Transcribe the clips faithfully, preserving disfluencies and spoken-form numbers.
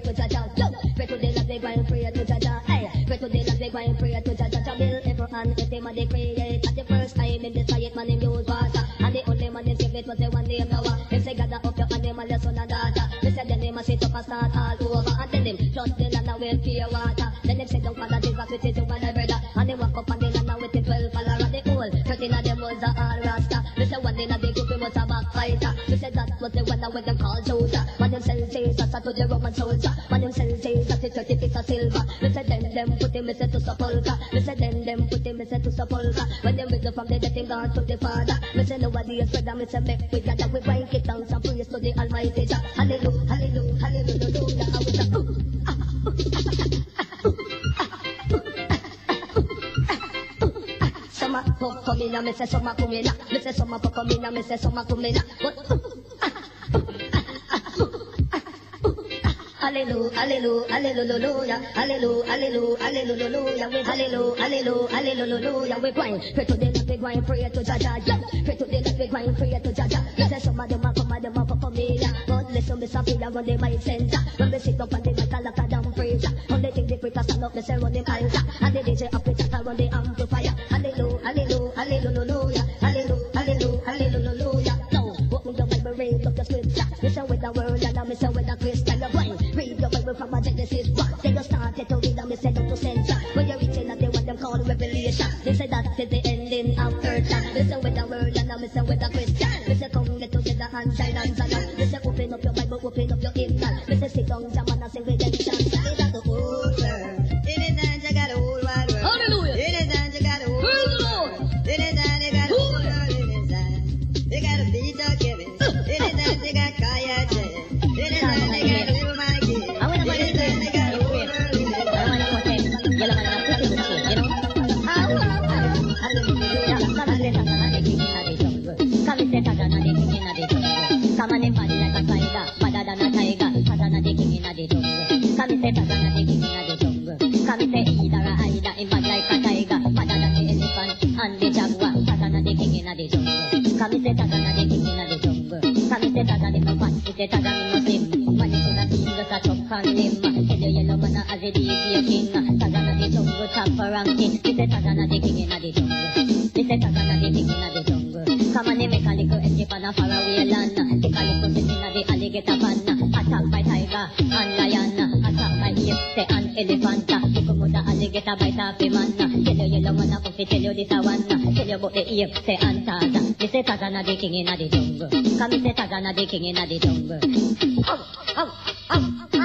to Jaja. Yo, pray to the Lord, they go and pray to Jaja. Hey, pray to the Lord, they go and pray to Jaja. Jah will ever and every man they create. At the first time in the sight, man him use water, and the only man they save it was the one named Noah. Him say gather up your animal, your son and daughter. They say then him a sit up and start all over, and tell him trust the land and will pure water. Then him say don't follow Jesus with his two other brother, and they walk up on the land with his twelve followers. And the whole thirteen of them was a all rasta. They say one in a big group he was a backfighter. They say that was the one that with them called Joseph. Man them sell Jesus to the Roman soldier. Man them sell Jesus to thirty feet of silver. They say them them put him to sepulchre. They say them them put him to sepulchre. When them risen from the dead him gone to the Father. They say nobody is brother. Me say make we gather we break it down and praise to the Almighty Jah. Hallelujah, hallelujah, hallelujah. I was like, ooh, ah, ooh, Summer pop come in, me say summer come in. Me say summer pop come in, me say summer come in. Hallelujah, hallelujah, hallelujah, hallelujah, hallelujah, hallelujah, we hallelujah, hallelujah, hallelujah, we grind. Pray to the Lord, we grind, pray to Jaja. Pray to the Lord, we grind, pray to Jaja. Me say some of them a come, of them a pop for me. But listen, me say feel run the mind center. When we sit up on the mic, I like a damn preacher. Only thing the preacher stand up, me say run the altar, and the D J up it run the amplifier. Hallelujah, hallelujah, hallelujah, hallelujah, hallelujah, hallelujah. Now, open your Bible, read up the scripture. Me say with the world and me say with the Christian, you grind. Read your Bible from a Genesis one. Then you started to read and me said don't to censor. When you reach in at the what them call revelation. They say that is the ending of earth. Me say with the world and me say with the Christian. Me say come get together and shine and shine. Me say open up your Bible, open up your hymnal. Me say sit down, jam and say redemption. Say that the whole world. In the time you got the whole wide world. Hallelujah. In the time you got the whole world. In the time you got the whole world in his hand. They got a beat of Kevin. In the time they got Kaya Jen. In the time they got Little Mikey. Come on and party like a spider, badder than a tiger, fatter than the king in the jungle. Come and say fatter than the king in the jungle. Come and say either a either, him bad like a tiger, fatter than the elephant and the jaguar, fatter than the king in the jungle. Come and say fatter than the king in the jungle. Come and say fatter than the fat, he say fatter than the slim. When you should have seen just a chop on him, tell the yellow man as a D J king, fatter than the jungle, chopper and king. He say fatter than the king in the jungle. He say fatter than the king in the jungle. Come on and make a little escape on a faraway land. Take a little sit in the alligator pan. Attacked by tiger and lion. Attacked by ape, say an elephant. Look at the alligator bite off the man. Tell you yellow man up if tell you this a one. Tell you about the ape, say and Tarzan. They say Tarzan a the king in the jungle. Come and say Tarzan a the king in the jungle. Oh, oh, oh,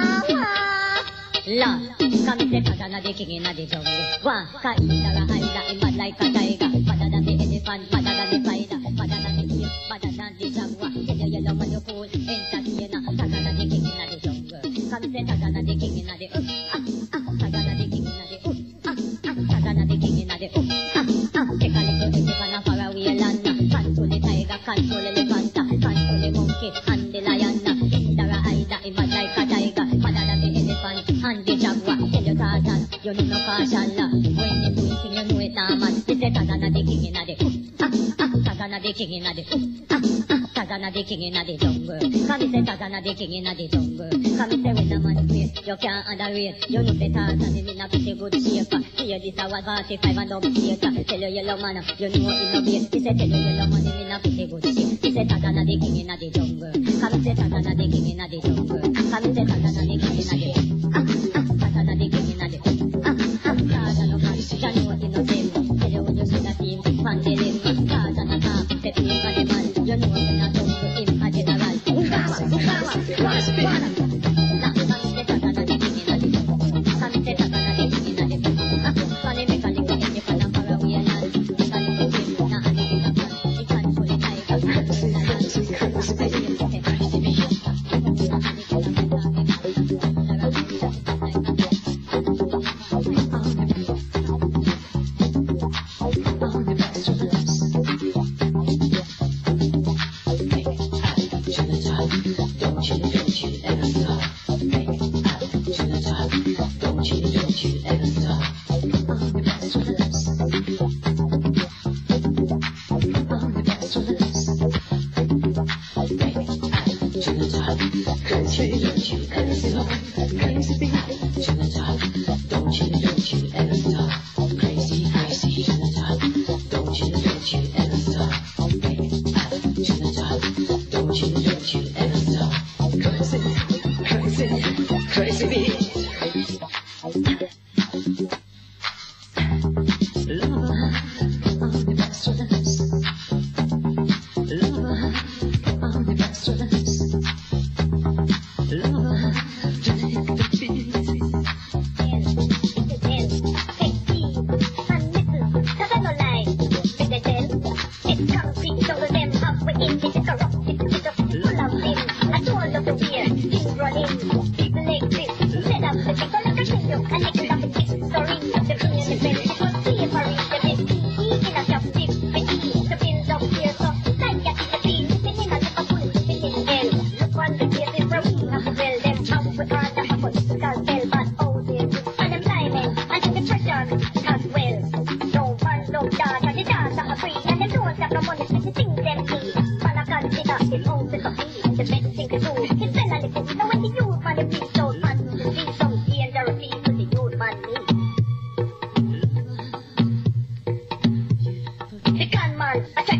oh. La, come and say Tarzan a the king in the jungle. One, Kaida, Aida, in bad like a tiger. Better than the elephant, better than the spider. Better than the ape, better than the jaguar. Tell you yellow man you fool, entertainer. Tarzan a the king in the jungle. Come and say Tarzan a the king in the uh, ah, ah, Tarzan a the king in the uh, ah, ah, Tarzan a the king in the uh, ah, ah. Take a little escape on a faraway land. Control the tiger, control elephant, control the monkey and the lion. Either a either, him bad like a tiger. Better than the elephant and the jaguar. Tell you Tarzan, you need no caution. When you do it, you know it now, man. They say Tarzan a the king in the uh, ah, ah, Tarzan a the king in the uh, ah, ah, Tarzan a the king in the jungle. Come and say Tarzan a the king in the jungle. Come and say when a man play, you can't underrate. You know say Tarzan is in a pretty good shape. See you this a one forty-five and double eight. Tell you yellow man, you know in a base. He say tell you yellow man is in a pretty good shape. He say Tarzan a the king in the jungle. Come and say Tarzan a the king in the jungle. Come and say Tarzan a the king in the ah, ah, Tarzan a the king in the ah, ah, Tarzan a man, you know in a same. Tell you when you see the team, fan the limb. Tarzan a top, step in for the man. You know in a jungle, him a general. Ukawa, ukawa, ukawa, ukawa. Can't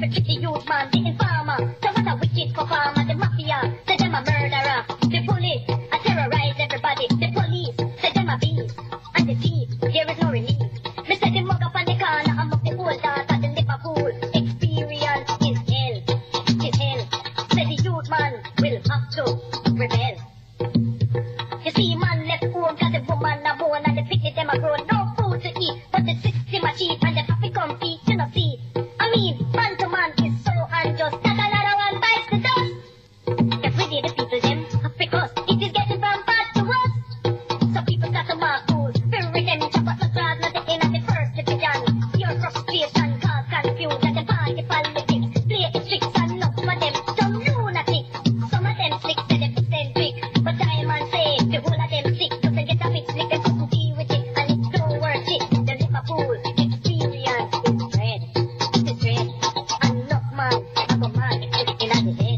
every tricky youth man, the informer. So what a wicked performer, the mafia, say them a murderer. The police, I terrorize everybody. The police, say them a beast. And the thief, there is no relief. Me say the mug up on the corner, I'm up the old daughter, the Liverpool. Experience is hell, is hell. Say the youth man will have to rebel. You see man left home, cause the woman a bone and the pity them a grown. No food to eat, but the system a cheap and the happy comfy, you know see. I mean, man to man is so unjust that another one bites the dust. Get rid of the people them, because it is getting from bad to worse. So people got to mark cool, spirit them, chop up the crowd, not the in at the first division. Your frustration cause confusion, the party politics, play it tricks and enough for them, some lunatic. Some of them slick, say them eccentric, but Diamond say the whole of them sick, doesn't get a bit slick, they couldn't deal with it, and it's so worth it. The Liverpool experience is dread, it is dread, and enough man, I go mad, it's in the head.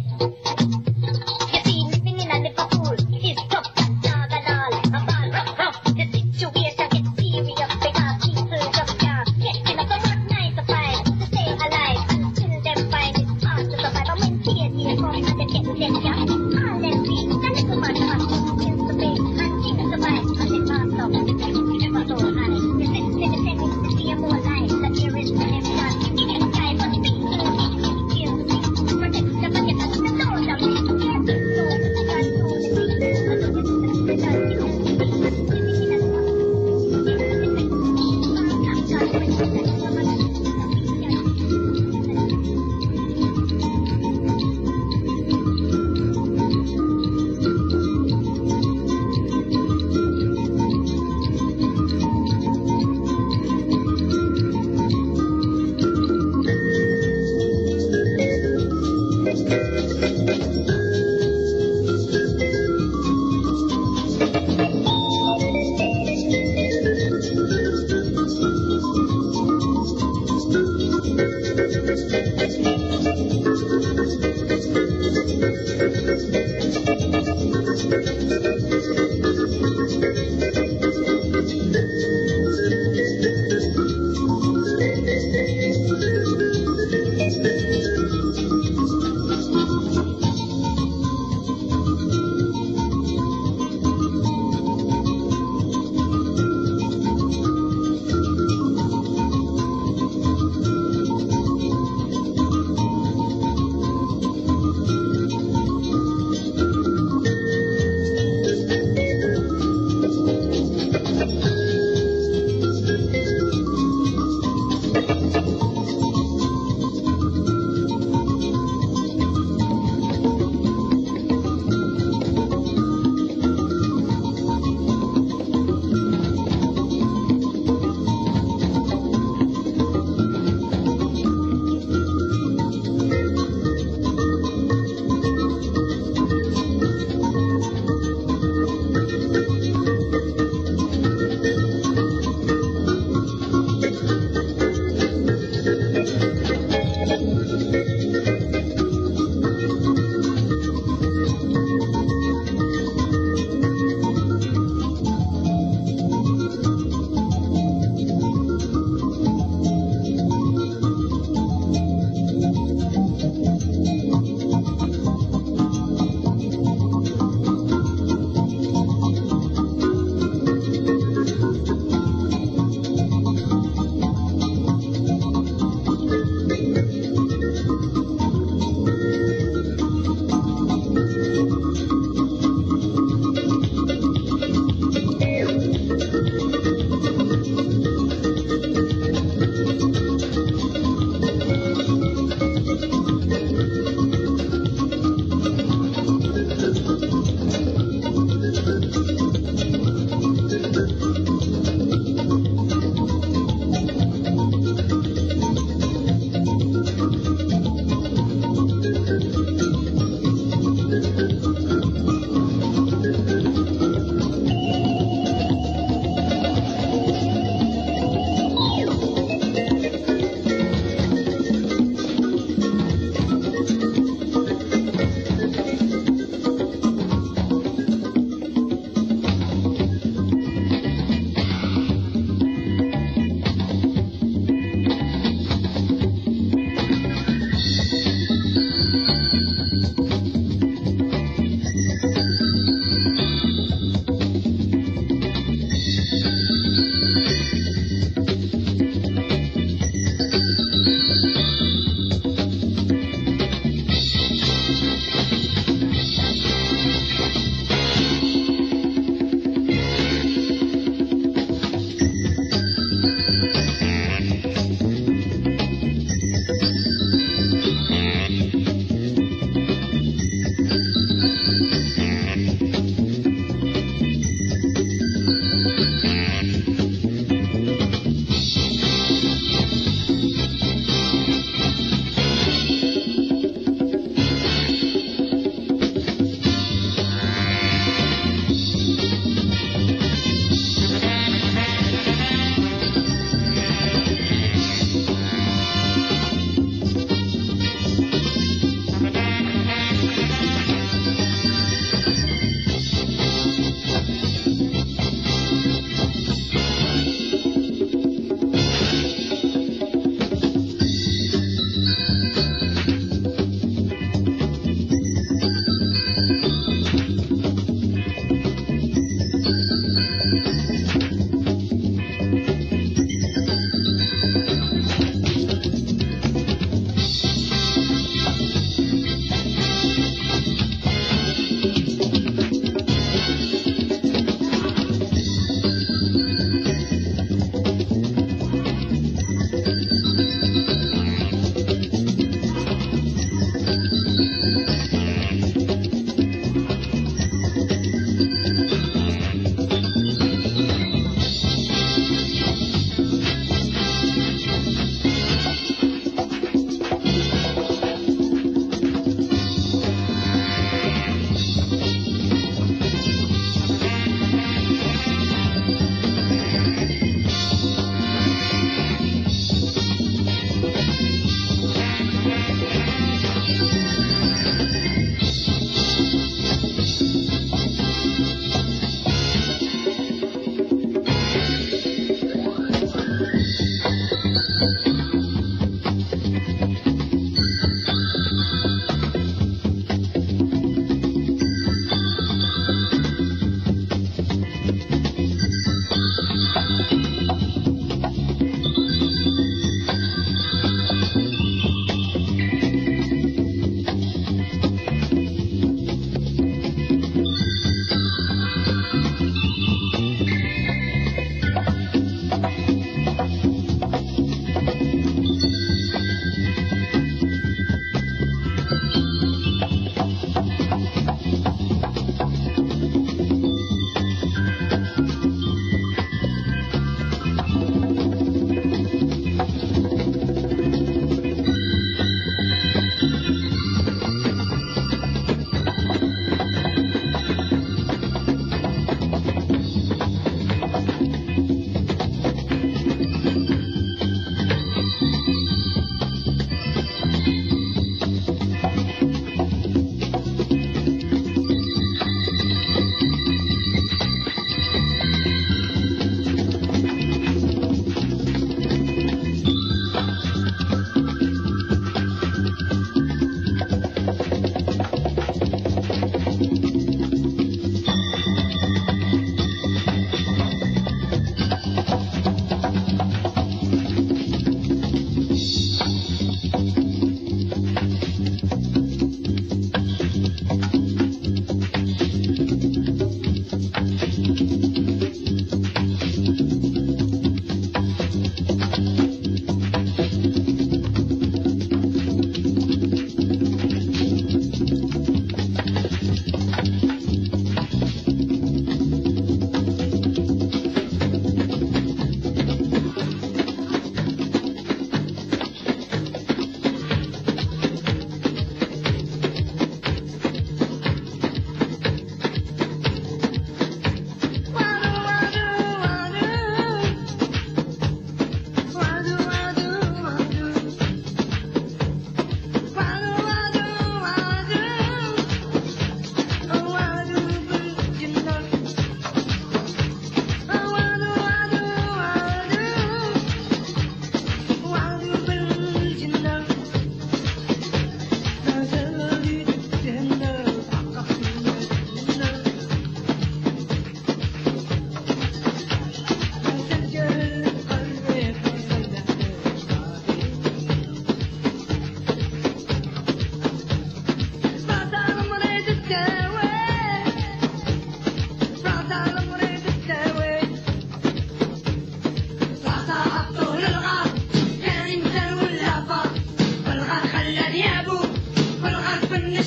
You see, living in a Liverpool is tough, that dog and all, a ball rough, rough, the city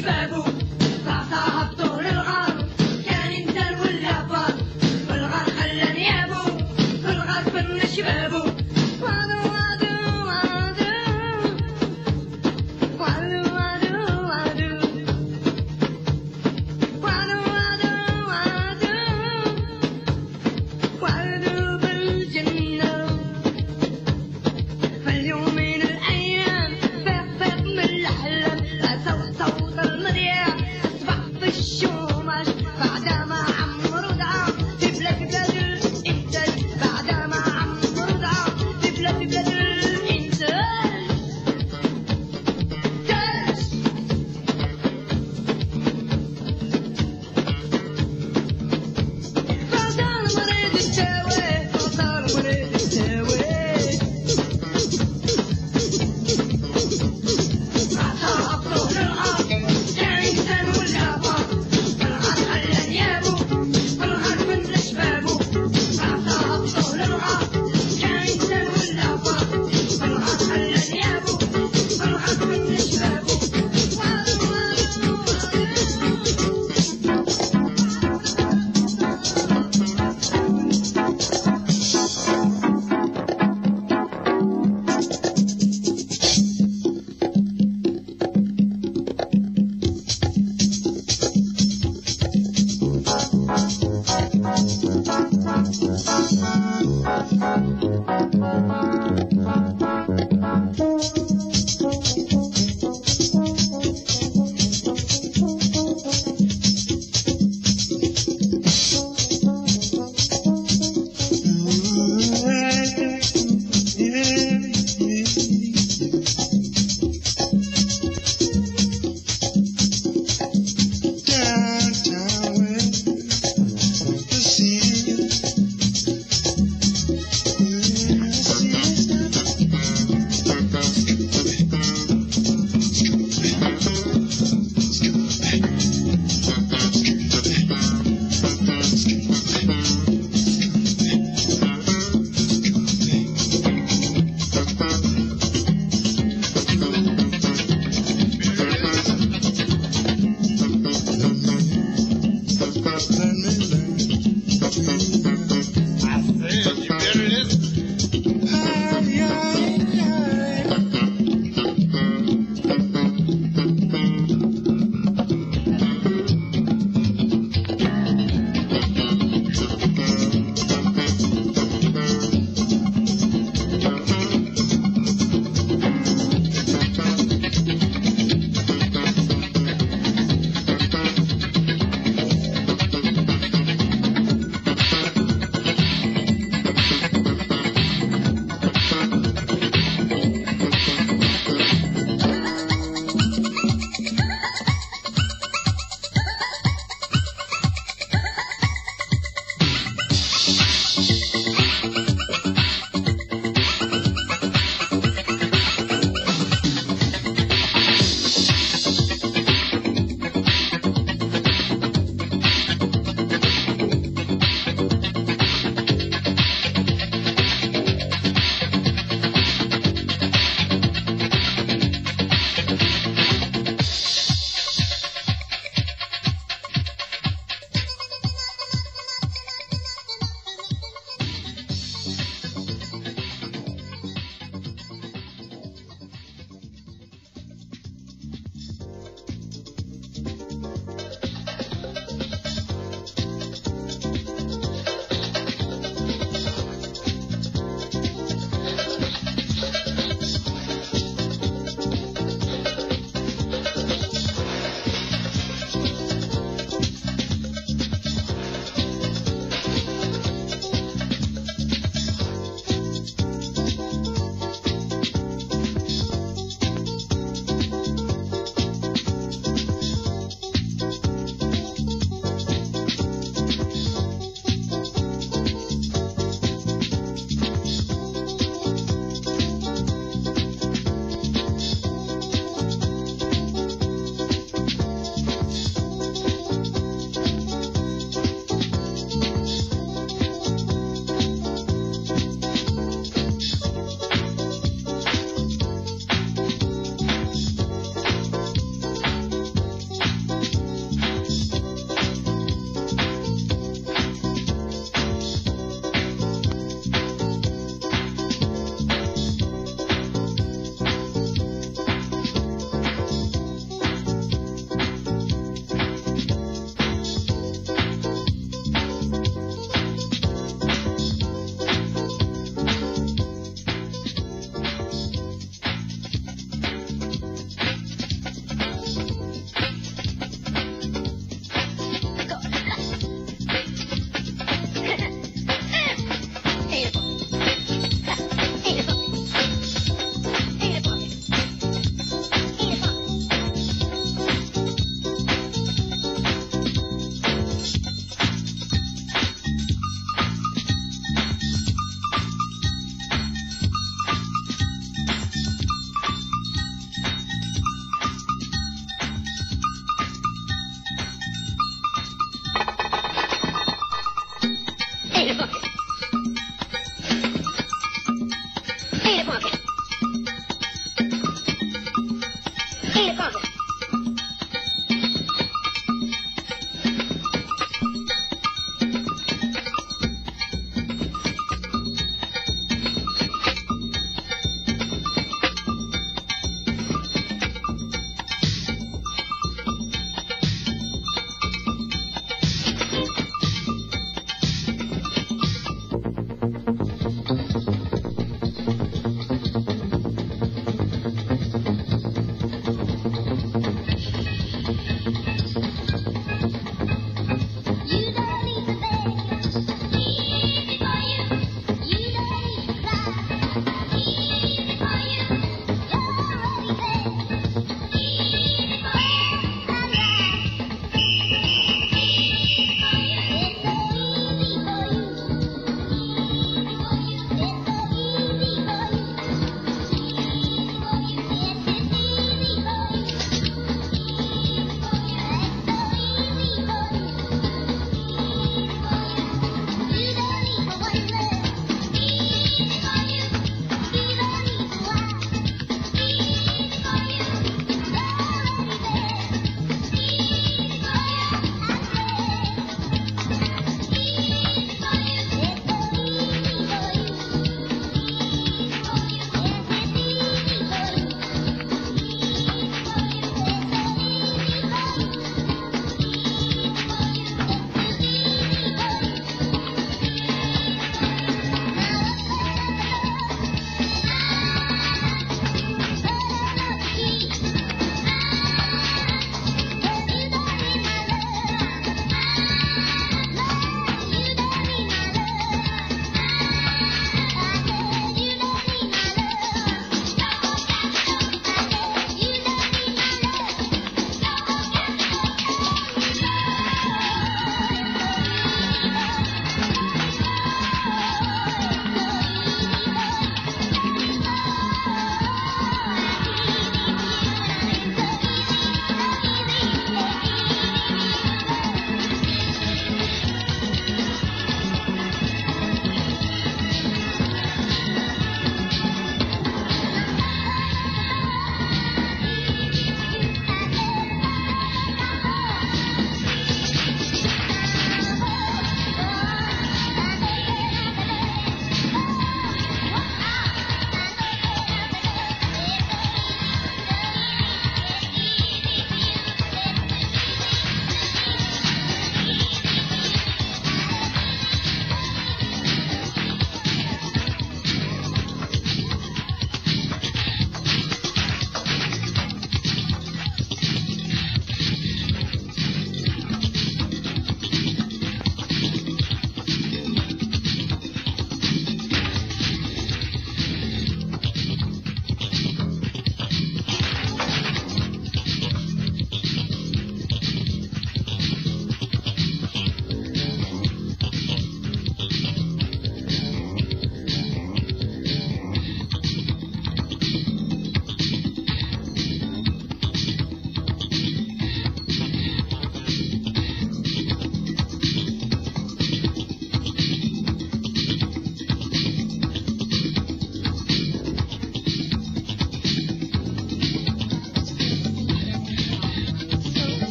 شبابه راسها هبطوا للغار كان ينزل ولا فار والغار خلى نيابه والغار فن شبابه وادو وادو وادو وادو وادو وادو وادو وادو وادو وادو بالجنة فاليوم من الأيام فاق فاق من الأحلام صوت صوت المذياع أصبح في الشوماش بعدما عمرو دعا في بلاد بلاد الإنتاج بعدما عمرو دعا في بلاد بلاد الإنتاج تاج فصار مريض التاوي فصار مريض التاوي راسها هبطوا للغار كان ينزل ولا فار والغار خلى نيابه والغار فن شبابه راسها هبطوا للغار كان ينزل ولا فار والغار خلى نيابه والغار فن شبابه وادو وادو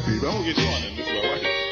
baby. I'm gonna get you on in this way, right here.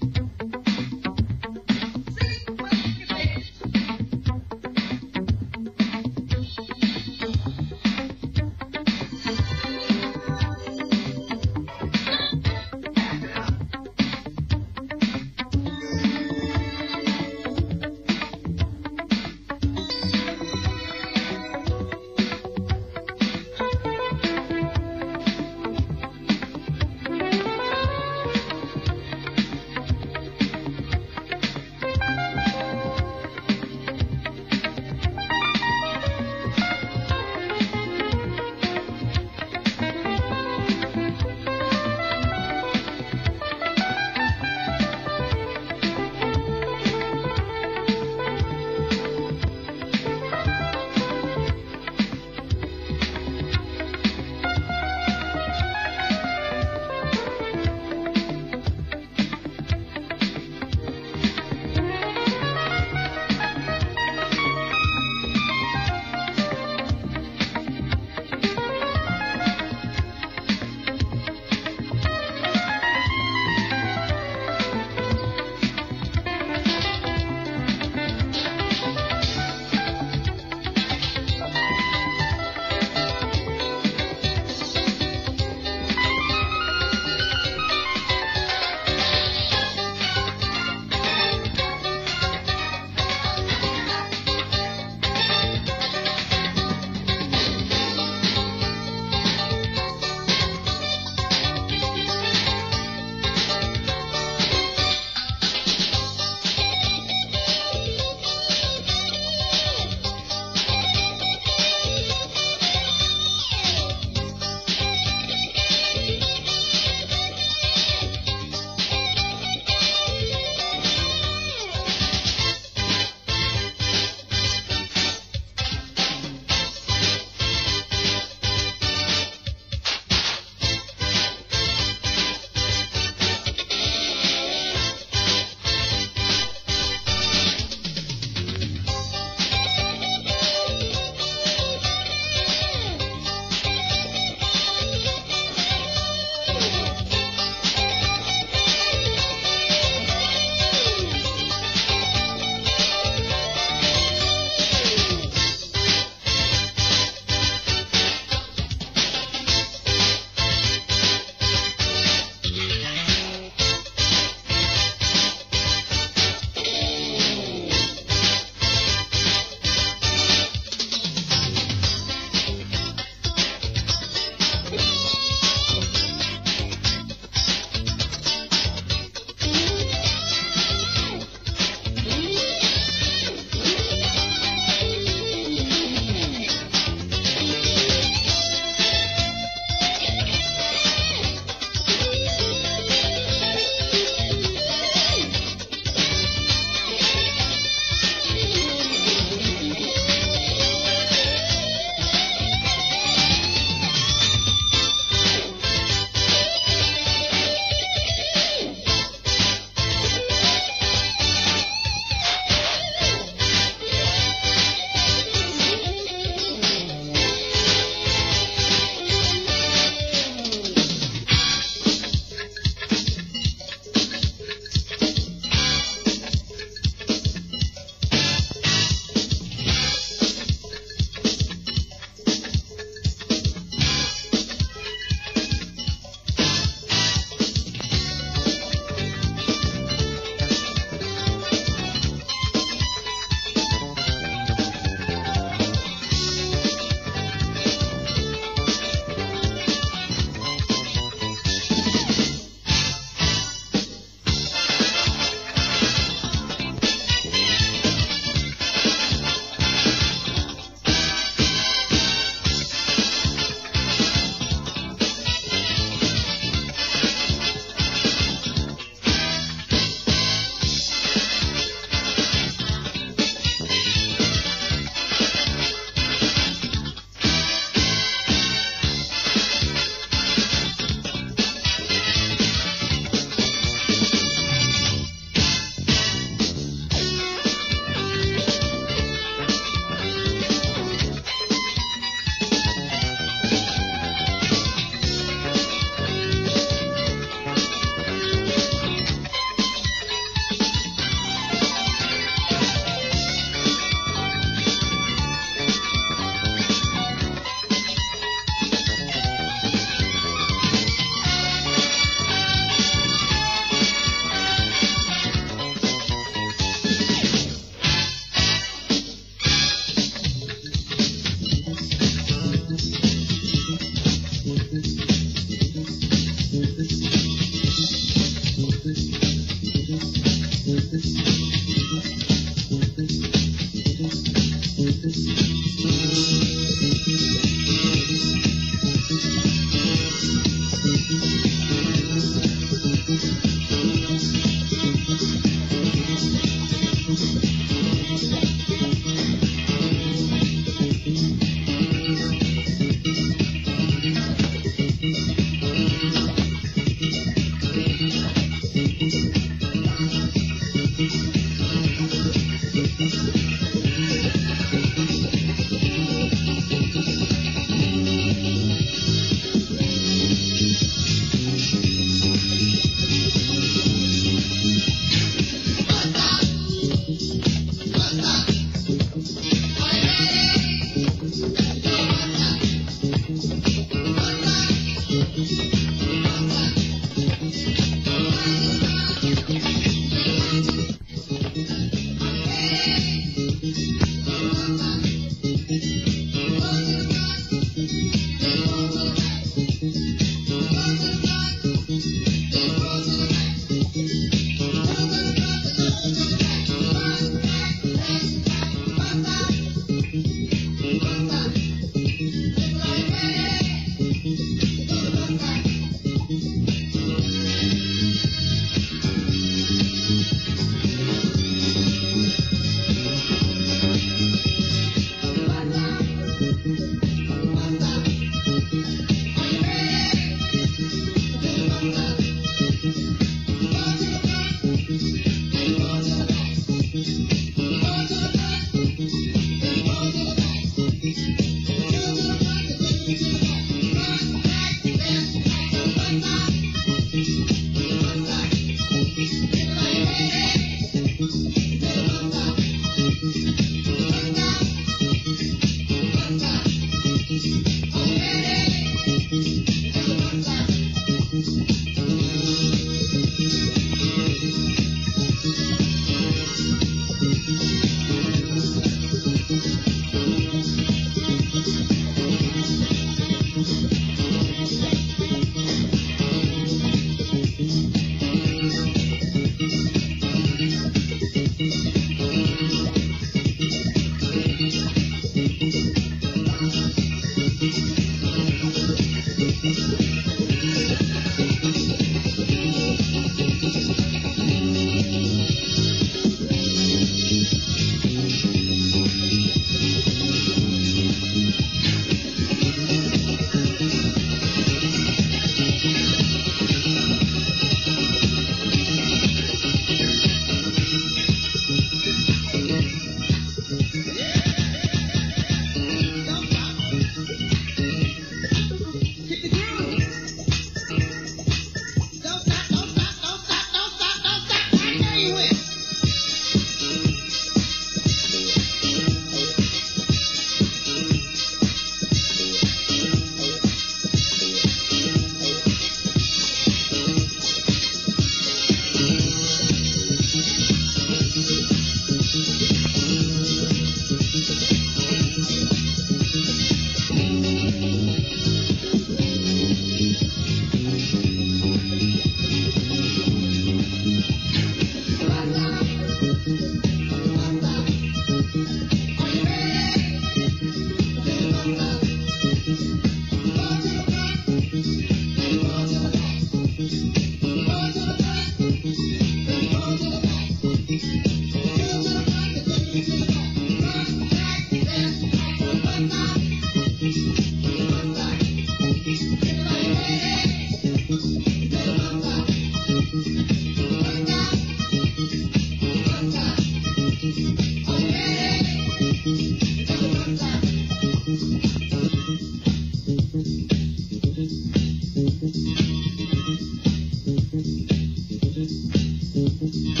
Thank